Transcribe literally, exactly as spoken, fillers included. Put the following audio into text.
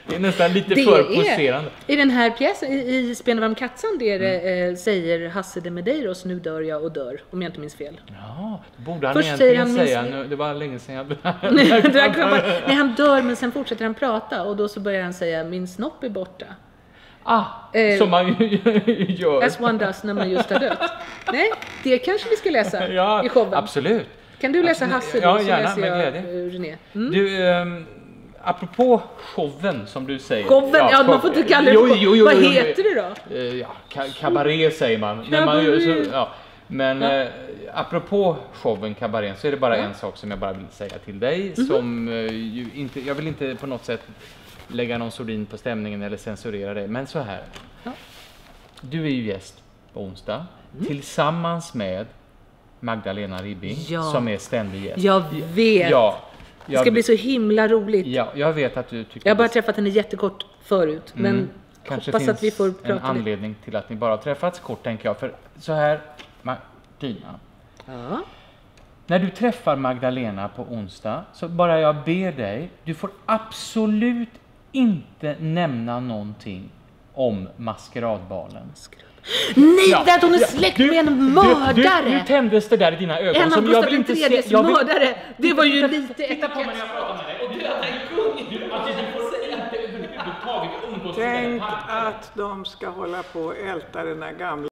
Det är nästan lite Det för är- poserande. I den här pjäsen, i, i Spenvarm Kattsand, det Mm. eh, säger Hasse de Medeiros, nu dör jag och dör, om jag inte minns fel. Ja, det borde han Först egentligen säger han säga. minst- Nu, det var länge sedan jag... Drack bara, nej, han dör, men sen fortsätter han prata och då så börjar han säga, min snopp är borta. Ah, Eh, som man ju gör. As one does när man just har dött. Nej, det kanske vi ska läsa Ja, i showen. absolut. Kan du läsa Absolut. Hasse då, Ja, så gärna, läser med jag glädje. eh, René. Mm. Du, um, apropå showen som du säger. Showen, ja, man får inte kalla det Jo, show. jo, jo, Vad jo, jo. heter det då? Eh, ja, ka- kabaré säger man. När man gör så, ja. Men Ja. eh, apropå showen kabarén så är det bara Ja. en sak som jag bara vill säga till dig. Mhm. Som eh, ju inte, jag vill inte på något sätt lägga någon sordin på stämningen eller censurera det. Men så här. Ja. Du är ju gäst på onsdag tillsammans med Magdalena Ribbing Ja. som är ständig gäst. Jag vet. Ja, Det ska jag, bli så himla roligt. ja, jag vet att du tycker Jag har bara det- träffat henne jättekort förut, men Mm. Kanske hoppas finns att vi får en prata lite. anledning till att ni bara har träffats kort, tänker jag. För så här, Martina. Ja. När du träffar Magdalena på onsdag så bara jag ber dig, du får absolut inte nämna någonting om maskeradbalen. Nej, Ja, det är att hon är ja, släkt du- med en Du, mördare! du, nu tändes det där i dina ögon. En av som jag Gustav vill den inte se. tredjes Jag vill- mördare! Det var ju Titta- lite Titta på mig när äckligt. jag pratar med dig. Och döda en kung! Du, alltså, du får inte överhuvudtaget umgås med den Tänk tanken. att de ska hålla på och älta den här gamla